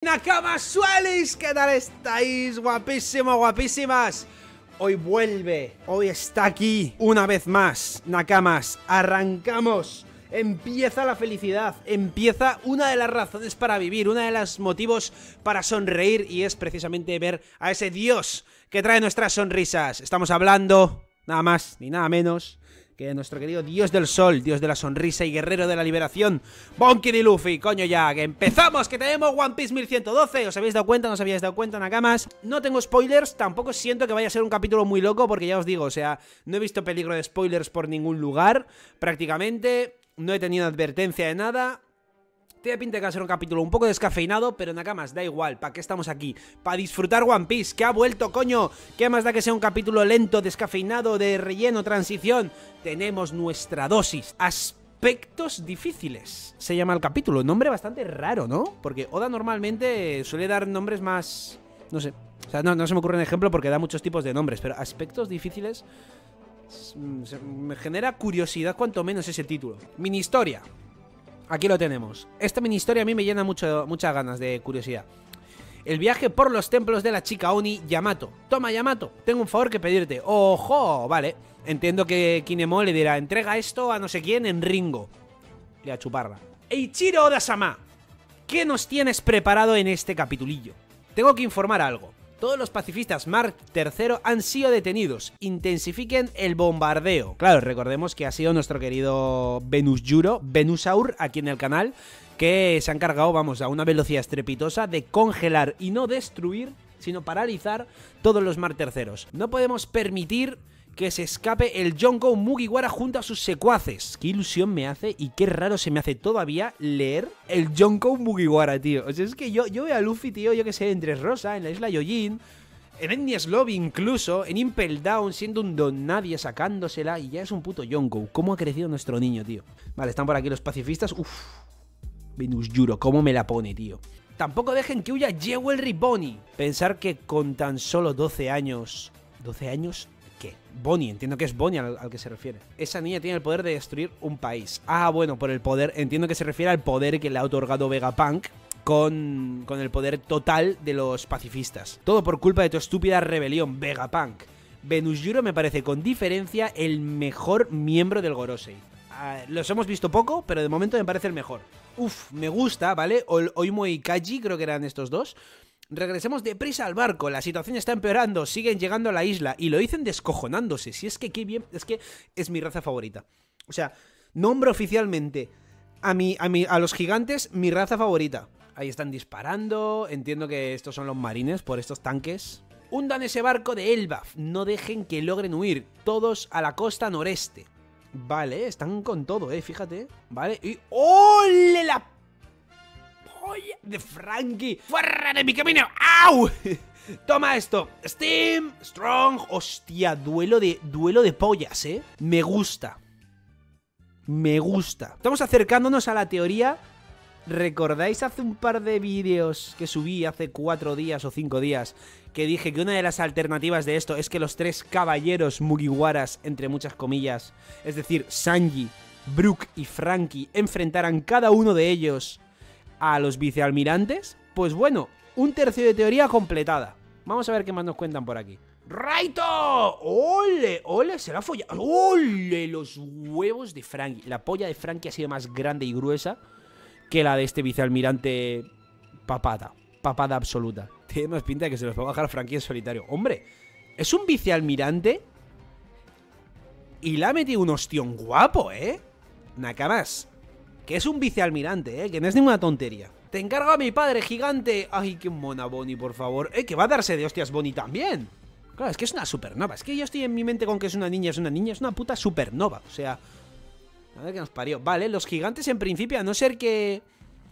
Nakamas Suelis, ¿qué tal estáis? Guapísimos, guapísimas. Hoy vuelve, hoy está aquí una vez más. Nakamas, arrancamos. Empieza la felicidad, empieza una de las razones para vivir, una de los motivos para sonreír, y es precisamente ver a ese Dios que trae nuestras sonrisas. Estamos hablando nada más ni nada menos que de nuestro querido Dios del Sol, Dios de la sonrisa y guerrero de la liberación, Bonky D. Luffy. Coño ya, que empezamos, que tenemos One Piece 1112. ¿Os habéis dado cuenta? ¿No os habéis dado cuenta, Nakamas? No tengo spoilers, tampoco siento que vaya a ser un capítulo muy loco, porque ya os digo, o sea, no he visto peligro de spoilers por ningún lugar, prácticamente. No he tenido advertencia de nada. Tiene pinta de que va a ser un capítulo un poco descafeinado, pero Nakamas, da igual, ¿para qué estamos aquí? Para disfrutar One Piece, que ha vuelto, coño. ¿Qué más da que sea un capítulo lento, descafeinado, de relleno, transición? Tenemos nuestra dosis. Aspectos difíciles se llama el capítulo, nombre bastante raro, ¿no? Porque Oda normalmente suele dar nombres más... no sé, o sea, no se me ocurre un ejemplo porque da muchos tipos de nombres, pero aspectos difíciles... me genera curiosidad cuanto menos ese título. Mini historia. Aquí lo tenemos. Esta mini historia a mí me llena muchas ganas de curiosidad. El viaje por los templos de la chica Oni, Yamato. Toma, Yamato, tengo un favor que pedirte. ¡Ojo! Vale. Entiendo que Kinemon le dirá, entrega esto a no sé quién en Ringo. Y a chuparla. Eiichiro Oda-sama, ¿qué nos tienes preparado en este capitulillo? Tengo que informar algo. Todos los pacifistas Mark III han sido detenidos. Intensifiquen el bombardeo. Claro, recordemos que ha sido nuestro querido Venusaur, aquí en el canal, que se ha encargado, vamos, a una velocidad estrepitosa de congelar y no destruir, sino paralizar todos los Mark III. No podemos permitir que se escape el Yonkou Mugiwara junto a sus secuaces. Qué ilusión me hace y qué raro se me hace todavía leer el Yonkou Mugiwara, tío. O sea, es que yo veo a Luffy, tío, yo que sé, en Dressrosa, en la isla Yojin, en Enies Lobby incluso, en Impel Down, siendo un don nadie, sacándosela, y ya es un puto Yonkou. ¿Cómo ha crecido nuestro niño, tío? Vale, están por aquí los pacifistas. Uf, Venusjuro, cómo me la pone, tío. Tampoco dejen que huya Jewelry Bonnie. Pensar que con tan solo 12 años... ¿12 años? ¿Qué? Bonnie, entiendo que es Bonnie al que se refiere. Esa niña tiene el poder de destruir un país. Ah, bueno, por el poder, entiendo que se refiere al poder que le ha otorgado Vegapunk con el poder total de los pacifistas. Todo por culpa de tu estúpida rebelión, Vegapunk. Venusjuro me parece con diferencia el mejor miembro del Gorosei. Los hemos visto poco, pero de momento me parece el mejor. Uf, me gusta, ¿vale? Oimo y Kaji, creo que eran estos dos. Regresemos deprisa al barco, la situación está empeorando, siguen llegando a la isla y lo dicen descojonándose. Si es que qué bien, es que es mi raza favorita. O sea, nombro oficialmente a los gigantes mi raza favorita. Ahí están disparando, entiendo que estos son los marines por estos tanques. Hundan ese barco de Elbaf, no dejen que logren huir, todos a la costa noreste. Vale, están con todo, fíjate. Vale, y ¡ole la de Franky! ¡Fuera de mi camino! ¡Au! Toma esto. Steam, Strong. Hostia, duelo de pollas, Me gusta. Me gusta. Estamos acercándonos a la teoría. ¿Recordáis hace un par de vídeos que subí hace 4 días o 5 días? Que dije que una de las alternativas de esto es que los 3 caballeros Mugiwaras, entre muchas comillas, es decir, Sanji, Brook y Franky, enfrentaran cada uno de ellos a los vicealmirantes. Pues bueno, un tercio de teoría completada. Vamos a ver qué más nos cuentan por aquí. ¡Raito! ¡Ole! ¡Ole! Se la ha follado. ¡Ole! Los huevos de Franky. La polla de Franky ha sido más grande y gruesa que la de este vicealmirante papada. Papada absoluta. Tiene más pinta de que se los va a bajar Franky en solitario. ¡Hombre! Es un vicealmirante y le ha metido un ostión guapo, Nakamas, que es un vicealmirante, que no es ninguna tontería. Te encargo a mi padre, gigante. Ay, qué mona Bonnie, por favor. Que va a darse de hostias Bonnie también. Claro, es que es una supernova. Es que yo estoy en mi mente con que es una niña, es una puta supernova. O sea, a ver qué nos parió. Vale, los gigantes en principio, a no ser que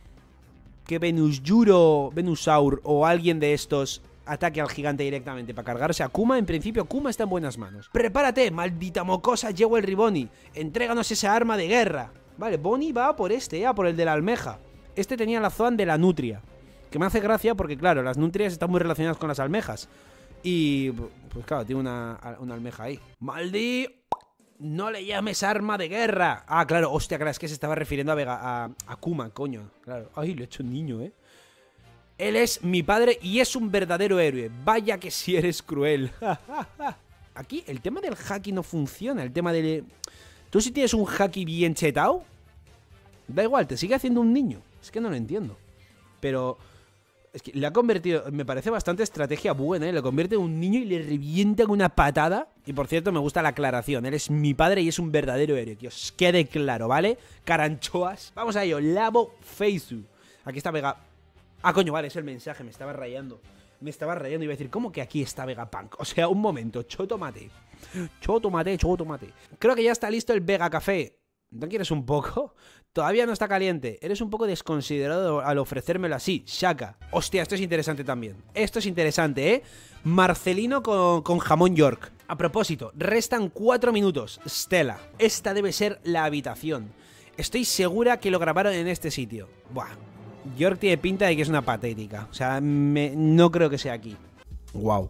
Venusaur o alguien de estos ataque al gigante directamente para cargarse a Kuma, en principio Kuma está en buenas manos. Prepárate, maldita mocosa Jewelry Bonnie. Entréganos esa arma de guerra. Vale, Bonnie va por a por el de la almeja. Este tenía la Zoan de la nutria, que me hace gracia porque, claro, las nutrias están muy relacionadas con las almejas. Y, pues claro, tiene una almeja ahí. ¡Maldi! No le llames arma de guerra. Ah, claro, hostia, claro, es que se estaba refiriendo a Kuma, coño. Claro. Ay, le he hecho un niño, Él es mi padre y es un verdadero héroe. Vaya que si eres cruel. Aquí el tema del haki no funciona. El tema del... Tú si tienes un haki bien chetado, da igual, te sigue haciendo un niño. Es que no lo entiendo. Pero... es que le ha convertido... Me parece bastante estrategia buena, ¿eh? Le convierte en un niño y le revienta con una patada. Y por cierto, me gusta la aclaración. Él es mi padre y es un verdadero héroe. Que os quede claro, ¿vale? Caranchoas. Vamos a ello. Labo Feizu. Aquí está Vega... Ah, coño, vale, es el mensaje. Me estaba rayando. Me estaba rayando. Iba a decir, ¿cómo que aquí está Vegapunk? O sea, un momento. Chotomate. Chotomate, chotomate. Creo que ya está listo el Vega Café. ¿No quieres un poco? Todavía no está caliente. Eres un poco desconsiderado al ofrecérmelo así, Shaka. Hostia, esto es interesante también. Esto es interesante, ¿eh? Marcelino con jamón York. A propósito, restan 4 minutos. Stella, esta debe ser la habitación. Estoy segura que lo grabaron en este sitio. Buah. York tiene pinta de que es una patética. O sea, no creo que sea aquí. Wow.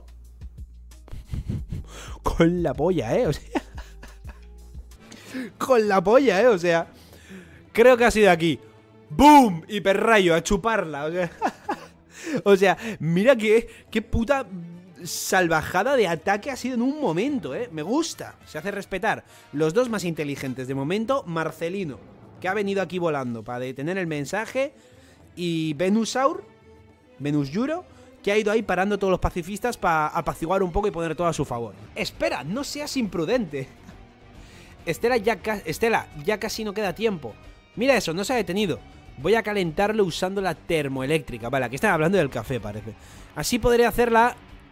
Con la polla, ¿eh? O sea... Con la polla, ¿eh? O sea... Creo que ha sido aquí. ¡Boom! Hiperrayo, a chuparla. O sea... o sea, mira qué puta salvajada de ataque ha sido en un momento, ¿eh? Me gusta. Se hace respetar. Los dos más inteligentes de momento, Marcelino, que ha venido aquí volando para detener el mensaje, y Venusaur, Venus-Yuro, que ha ido ahí parando todos los pacifistas para apaciguar un poco y poner todo a su favor. Espera, no seas imprudente. Estela, ya casi no queda tiempo. Mira eso, no se ha detenido. Voy a calentarlo usando la termoeléctrica. Vale, aquí están hablando del café, parece. Así podré hacer la...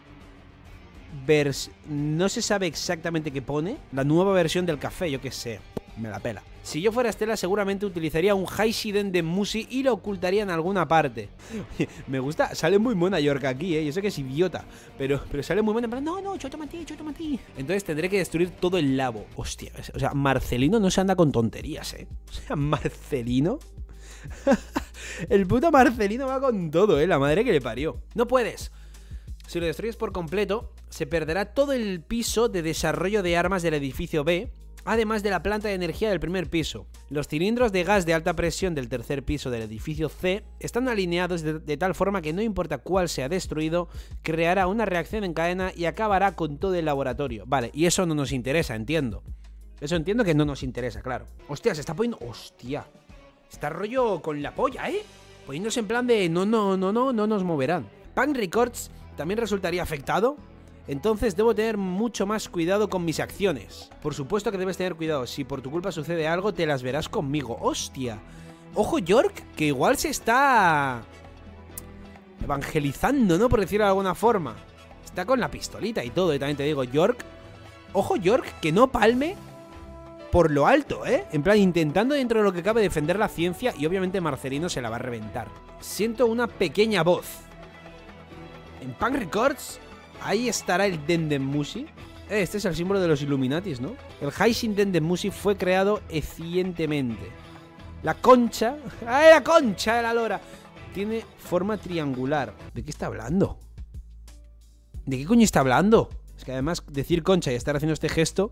No se sabe exactamente qué pone. La nueva versión del café, yo qué sé. Me la pela. Si yo fuera Estela, seguramente utilizaría un Haishiden de Musi y lo ocultaría en alguna parte. Me gusta, sale muy mona York aquí, ¿eh? Yo sé que es idiota, pero sale muy buena. No, chotomate. Entonces tendré que destruir todo el labo. Hostia, o sea, Marcelino no se anda con tonterías, ¿eh? O sea, Marcelino... el puto Marcelino va con todo, ¿eh? La madre que le parió. No puedes. Si lo destruyes por completo, se perderá todo el piso de desarrollo de armas del edificio B, además de la planta de energía del primer piso. Los cilindros de gas de alta presión del tercer piso del edificio C están alineados de tal forma que no importa cuál sea destruido, creará una reacción en cadena y acabará con todo el laboratorio. Vale, y eso no nos interesa, entiendo. Eso entiendo que no nos interesa, claro. Hostia, se está poniendo... Hostia. Está rollo con la polla, ¿eh? Poniéndose en plan de no nos moverán. Punk Records también resultaría afectado. Entonces debo tener mucho más cuidado con mis acciones. Por supuesto que debes tener cuidado. Si por tu culpa sucede algo, te las verás conmigo. ¡Hostia! Ojo York, que igual se está... evangelizando, ¿no? Por decirlo de alguna forma. Está con la pistolita y todo, y también te digo, York... Ojo York, que no palme por lo alto, ¿eh? En plan, intentando dentro de lo que cabe defender la ciencia, y obviamente Marcelino se la va a reventar. Siento una pequeña voz. En Punk Records... Ahí estará el Dendemushi. Este es el símbolo de los Illuminatis, ¿no? El Haishin Dendemushi fue creado recientemente. La concha... ¡Ay, la concha de la lora! Tiene forma triangular. ¿De qué está hablando? ¿De qué coño está hablando? Es que además decir concha y estar haciendo este gesto...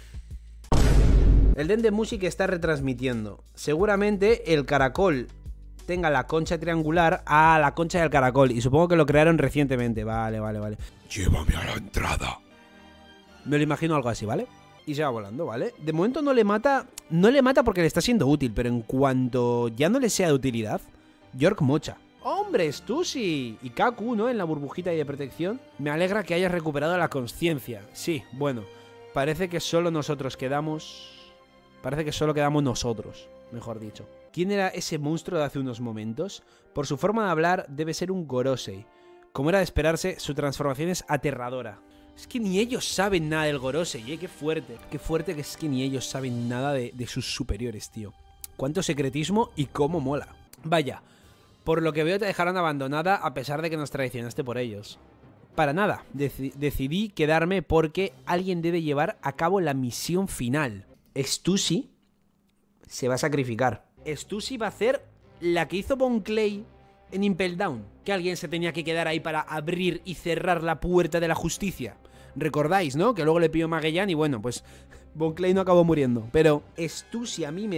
El Dendemushi que está retransmitiendo. Seguramente el caracol tenga la concha triangular a la concha del caracol. Y supongo que lo crearon recientemente. Vale. Llévame a la entrada. Me lo imagino algo así, ¿vale? Y se va volando, ¿vale? De momento no le mata porque le está siendo útil, pero en cuanto ya no le sea de utilidad, York mocha. ¡Hombre, Stussy! Y Kaku, ¿no? En la burbujita de protección. Me alegra que hayas recuperado la conciencia. Sí, bueno, parece que solo nosotros quedamos... Parece que solo quedamos nosotros, mejor dicho. ¿Quién era ese monstruo de hace unos momentos? Por su forma de hablar, debe ser un Gorosei. Como era de esperarse, su transformación es aterradora. Es que ni ellos saben nada del Gorosei, ¿eh? Qué fuerte. Qué fuerte que es que ni ellos saben nada de sus superiores, tío. Cuánto secretismo y cómo mola. Vaya, por lo que veo te dejaron abandonada a pesar de que nos traicionaste por ellos. Para nada, decidí quedarme porque alguien debe llevar a cabo la misión final. Stussy se va a sacrificar. Stussy va a hacer la que hizo Bon Clay en Impel Down, que alguien se tenía que quedar ahí para abrir y cerrar la puerta de la justicia. ¿Recordáis, no? Que luego le pidió Magellan y bueno, pues Bon Clay no acabó muriendo. Pero Stussy a mí me da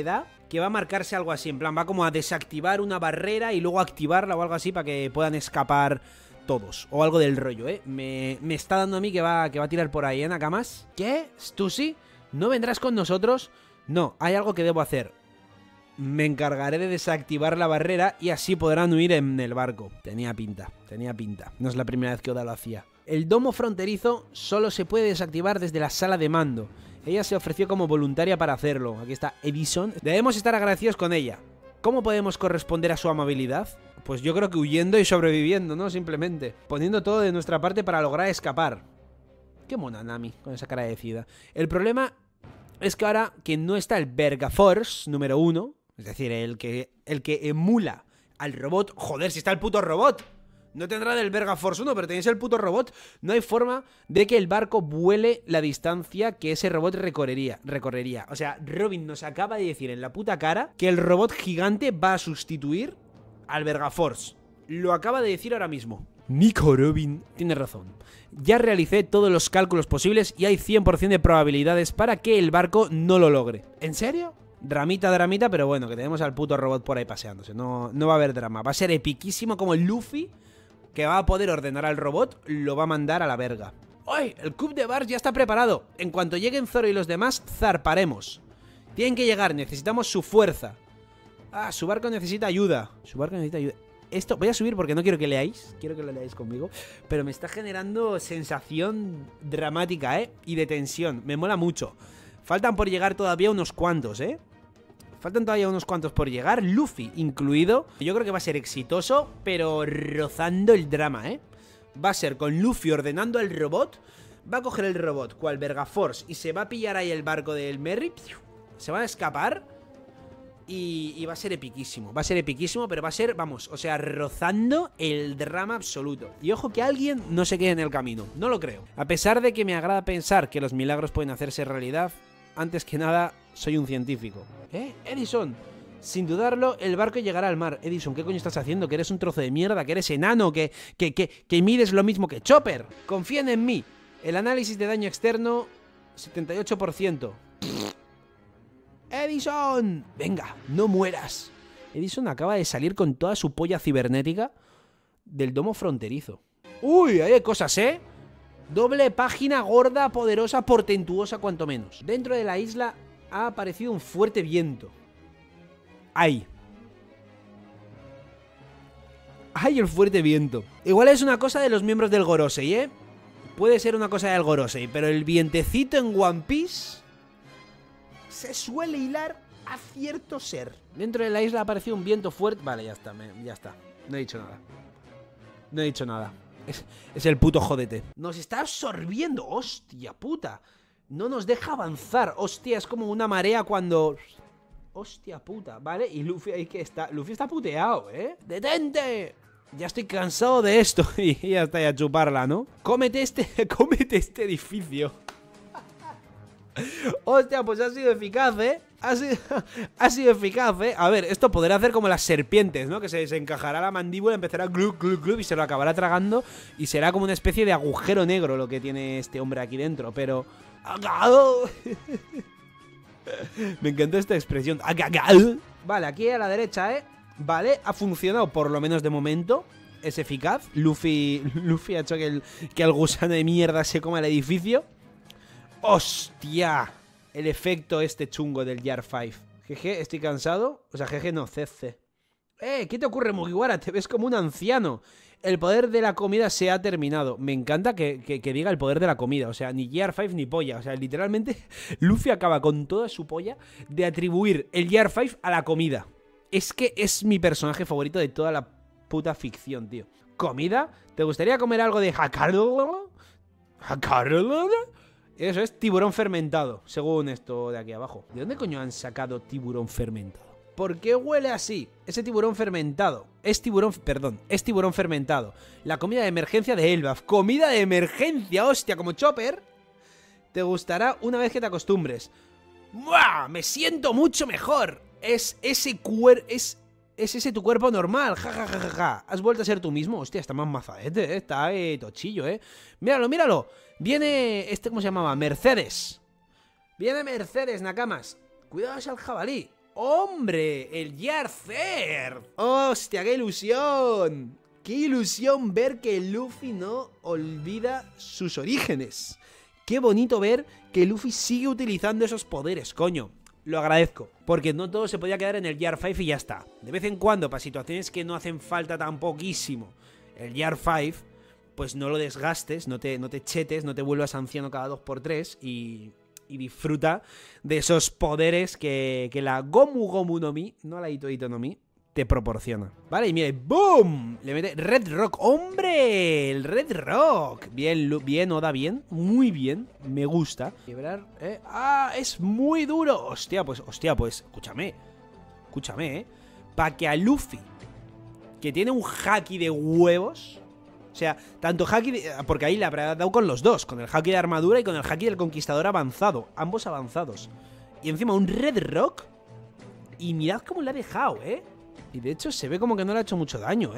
que va a marcarse algo así. En plan, va como a desactivar una barrera y luego activarla o algo así para que puedan escapar todos. O algo del rollo, ¿eh? Me está dando a mí que va a tirar por ahí, ¿eh, Nakamas? ¿Qué? ¿Stussy? ¿No vendrás con nosotros? No, hay algo que debo hacer. Me encargaré de desactivar la barrera y así podrán huir en el barco. Tenía pinta, tenía pinta. No es la primera vez que Oda lo hacía. El domo fronterizo solo se puede desactivar desde la sala de mando. Ella se ofreció como voluntaria para hacerlo. Aquí está Edison. Debemos estar agradecidos con ella. ¿Cómo podemos corresponder a su amabilidad? Pues yo creo que huyendo y sobreviviendo, ¿no? Simplemente. Poniendo todo de nuestra parte para lograr escapar. Qué mona Nami, con esa cara decida. El problema es que ahora que no está el Vergaforce número 1, es decir, el que emula al robot. Joder, si está el puto robot. No tendrá del Vergaforce 1, pero tenéis el puto robot. No hay forma de que el barco vuele la distancia que ese robot recorrería. O sea, Robin nos acaba de decir en la puta cara que el robot gigante va a sustituir al Vergaforce. Lo acaba de decir ahora mismo. Nico Robin tiene razón. Ya realicé todos los cálculos posibles y hay 100% de probabilidades para que el barco no lo logre. ¿En serio? Dramita, pero bueno, que tenemos al puto robot por ahí paseándose. No va a haber drama. Va a ser epiquísimo como el Luffy, que va a poder ordenar al robot, lo va a mandar a la verga. ¡Ay! El Cup de Bars ya está preparado. En cuanto lleguen Zoro y los demás, zarparemos. Tienen que llegar, necesitamos su fuerza. Ah, su barco necesita ayuda. Esto, voy a subir porque no quiero que leáis. Quiero que lo leáis conmigo. Pero me está generando sensación dramática, y de tensión. Me mola mucho. Faltan por llegar todavía unos cuantos, Faltan todavía unos cuantos por llegar, Luffy incluido. Yo creo que va a ser exitoso, pero rozando el drama, Va a ser con Luffy ordenando al robot. Va a coger el robot, cual Vergaforce, y se va a pillar ahí el barco del Merry. Se van a escapar. Y va a ser epiquísimo. Va a ser epiquísimo, pero va a ser, vamos, o sea, rozando el drama absoluto. Y ojo que alguien no se quede en el camino. No lo creo. A pesar de que me agrada pensar que los milagros pueden hacerse realidad, antes que nada, soy un científico. Edison, sin dudarlo, el barco llegará al mar. Edison, ¿qué coño estás haciendo? Que eres un trozo de mierda, que eres enano, que mides lo mismo que Chopper. Confíen en mí. El análisis de daño externo, 78%. ¡Edison! Venga, no mueras. Edison acaba de salir con toda su polla cibernética del domo fronterizo. ¡Uy! Hay cosas, Doble página gorda, poderosa, portentuosa, cuanto menos. Dentro de la isla ha aparecido un fuerte viento. ¡Ay! ¡Ay, el fuerte viento! Igual es una cosa de los miembros del Gorosei, Puede ser una cosa del Gorosei, pero el vientecito en One Piece se suele hilar a cierto ser. Dentro de la isla ha aparecido un viento fuerte. Vale, ya está, ya está. No he dicho nada. Es el puto jodete. Nos está absorbiendo. Hostia puta. No nos deja avanzar. Hostia, es como una marea cuando... Hostia puta, ¿vale? Y Luffy ahí que está... Luffy está puteado, ¡Detente! Ya estoy cansado de esto. Y ya está, ya chuparla, ¿no? Cómete este edificio. Hostia, pues ha sido eficaz, ha sido eficaz, A ver, esto podrá hacer como las serpientes, ¿no? Que se desencajará la mandíbula, empezará glub, glub, glub, y se lo acabará tragando. Y será como una especie de agujero negro lo que tiene este hombre aquí dentro. Pero... Me encantó esta expresión. Vale, aquí a la derecha, Vale, ha funcionado por lo menos de momento. Es eficaz. Luffy ha hecho que el gusano de mierda se coma el edificio. ¡Hostia! El efecto este chungo del Gear 5. Jeje, estoy cansado. O sea, jeje no, CC. ¿Qué te ocurre, Mugiwara? Te ves como un anciano. El poder de la comida se ha terminado. Me encanta que diga el poder de la comida. O sea, ni Gear 5 ni polla. O sea, literalmente Luffy acaba con toda su polla de atribuir el Gear 5 a la comida. Es que es mi personaje favorito de toda la puta ficción, tío. ¿Comida? ¿Te gustaría comer algo de Hakaru? ¿Hakaru? Eso es tiburón fermentado, según esto de aquí abajo. ¿De dónde coño han sacado tiburón fermentado? ¿Por qué huele así? Ese tiburón fermentado. Es tiburón fermentado. La comida de emergencia de Elbaf. ¡Comida de emergencia! ¡Hostia! Como Chopper. Te gustará una vez que te acostumbres. ¡Buah! ¡Me siento mucho mejor! Es ese tu cuerpo normal. Ja, ja, ja, ja, ja. ¿Has vuelto a ser tú mismo? Hostia, está más mazadete, está tochillo, Míralo. Viene, ¿cómo se llamaba? Mercedes. Viene Mercedes, Nakamas. Cuidado, es el jabalí. ¡Hombre! ¡El Yarcer! ¡Hostia, qué ilusión! ¡Qué ilusión ver que Luffy no olvida sus orígenes! ¡Qué bonito ver que Luffy sigue utilizando esos poderes, coño! Lo agradezco, porque no todo se podía quedar en el Year 5 y ya está. De vez en cuando, para situaciones que no hacen falta tan poquísimo el Year 5, pues no lo desgastes, no te chetes, no te vuelvas anciano cada 2x3 y disfruta de esos poderes que la Gomu Gomu no Mi, no la Ito Ito no Mi, te proporciona. Vale, y mire, ¡boom! Le mete Red Rock. ¡Hombre! El Red Rock. Bien, bien, Oda, bien. Muy bien. Me gusta. Quebrar, ¡ah! Es muy duro. Hostia, pues, escúchame. Escúchame, para que a Luffy, que tiene un haki de huevos... O sea, tanto haki porque ahí le habrá dado con los dos, con el haki de armadura y con el haki del conquistador avanzado. Ambos avanzados. Y encima un Red Rock. Y mirad cómo le ha dejado, Y de hecho se ve como que no le ha hecho mucho daño,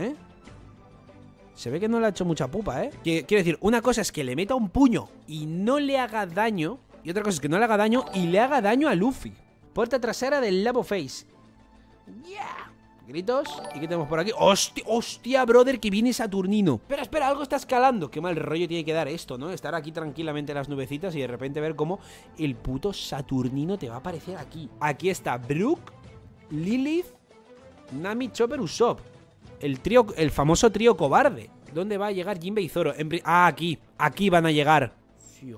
Se ve que no le ha hecho mucha pupa, Quiero decir, una cosa es que le meta un puño y no le haga daño. Y otra cosa es que no le haga daño y le haga daño a Luffy. Puerta trasera del Labo Face. ¡Yeah! Gritos. ¿Y qué tenemos por aquí? ¡Hostia, hostia, brother! Que viene Saturnino. Espera, algo está escalando. Qué mal rollo tiene que dar esto, ¿no? Estar aquí tranquilamente en las nubecitas y de repente ver cómo el puto Saturnino te va a aparecer aquí. Aquí está Brook, Lilith, Nami, Chopper, Usopp. El famoso trío cobarde. ¿Dónde va a llegar Jinbe y Zoro? Aquí. Aquí van a llegar. ¡Sí,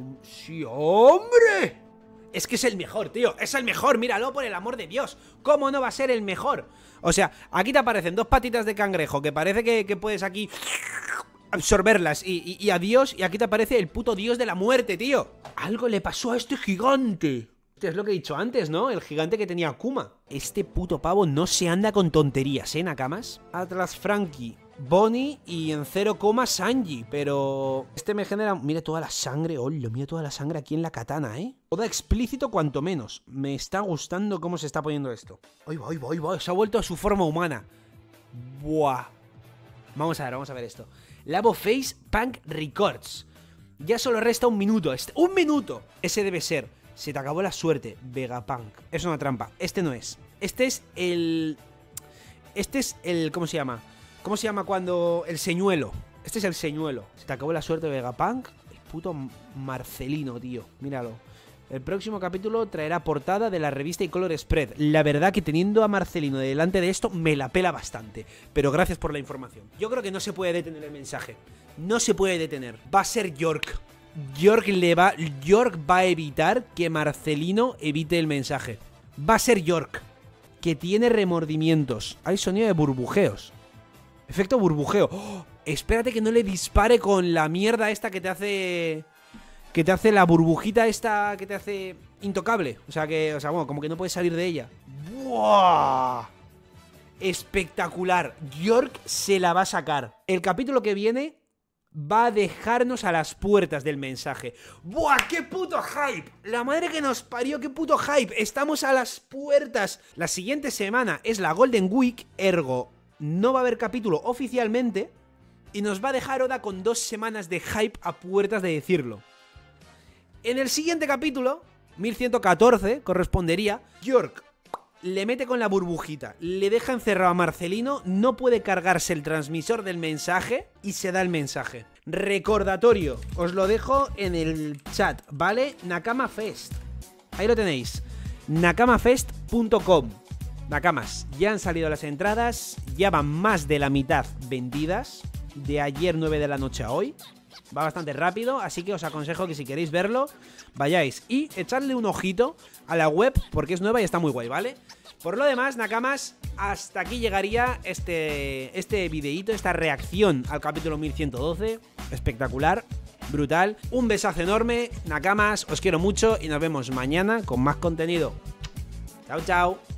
hombre! Es que es el mejor, tío. Es el mejor, míralo, por el amor de Dios. ¿Cómo no va a ser el mejor? O sea, aquí te aparecen dos patitas de cangrejo que parece que puedes aquí absorberlas y adiós. Y aquí te aparece el puto dios de la muerte, tío. Algo le pasó a este gigante. Es lo que he dicho antes, ¿no? El gigante que tenía Akuma. Este puto pavo no se anda con tonterías, Nakamas? Atlas Frankie, Bonnie y en 0, Sanji. Pero este me genera... Mira toda la sangre, hola, mira toda la sangre aquí en la katana, Toda explícito cuanto menos. Me está gustando cómo se está poniendo esto. Ahí va, se ha vuelto a su forma humana. Buah. Vamos a ver esto. Labo Face Punk Records. Ya solo resta un minuto. ¡Un minuto! Ese debe ser. Se te acabó la suerte, Vegapunk. Es una trampa. Este no es. Este es el... ¿Cómo se llama? ¿Cómo se llama cuando...? El señuelo. Este es el señuelo. Se te acabó la suerte, Vegapunk. El puto Marcelino, tío. Míralo. El próximo capítulo traerá portada de la revista y Color Spread. La verdad que teniendo a Marcelino delante de esto me la pela bastante. Pero gracias por la información. Yo creo que no se puede detener el mensaje. No se puede detener. Va a ser York. York va a evitar que Marcelino evite el mensaje. Va a ser York, que tiene remordimientos. Hay sonido de burbujeos. Efecto burbujeo. ¡Oh! Espérate que no le dispare con la mierda esta que te hace... Que te hace la burbujita esta que te hace intocable. O sea, bueno, como que no puedes salir de ella. ¡Buah! Espectacular. York se la va a sacar. El capítulo que viene va a dejarnos a las puertas del mensaje. ¡Buah! ¡Qué puto hype! La madre que nos parió, qué puto hype. Estamos a las puertas. La siguiente semana es la Golden Week, ergo no va a haber capítulo oficialmente. Y nos va a dejar Oda con 2 semanas de hype a puertas de decirlo. En el siguiente capítulo, 1114, correspondería, York le mete con la burbujita, le deja encerrado a Marcelino, no puede cargarse el transmisor del mensaje y se da el mensaje. Recordatorio, os lo dejo en el chat, ¿vale? Nakama Fest. Ahí lo tenéis. nakamafest.com. Nakamas, ya han salido las entradas, ya van más de la mitad vendidas, de ayer 9 de la noche a hoy. Va bastante rápido, así que os aconsejo que si queréis verlo, vayáis y echarle un ojito a la web, porque es nueva y está muy guay, ¿vale? Por lo demás, Nakamas, hasta aquí llegaría este videíto, esta reacción al capítulo 1112. Espectacular, brutal. Un besazo enorme, Nakamas, os quiero mucho y nos vemos mañana con más contenido. Chao, chao.